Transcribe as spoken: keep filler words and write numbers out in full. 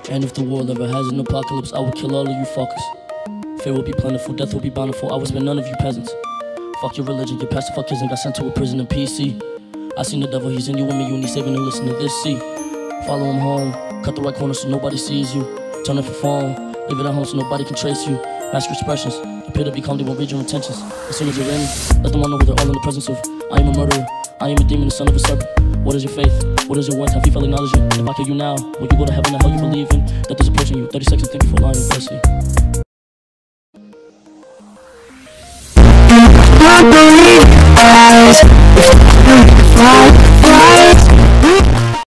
And if the world ever has an apocalypse, I will kill all of you fuckers. Fear will be plentiful, death will be bountiful, I will spare none of you peasants. Fuck your religion, your pastor fuck kids and got sent to a prison in P C. I seen the devil, he's in you and me, you need saving and listen to this, see. Follow him home, cut the right corner so nobody sees you. Turn off your phone, leave it at home so nobody can trace you. Mask your expressions, appear to be calm, they won't read your intentions. As soon as you're in, let them all know who they're all in the presence of. I am a murderer, I am a demon, the son of a serpent. What is your faith? What is your worth? Have you felt acknowledged it? If I kill you now, will you go to heaven? The hell you believe in? That there's approaching you. thirty seconds, thank you for lying, bless you. I believe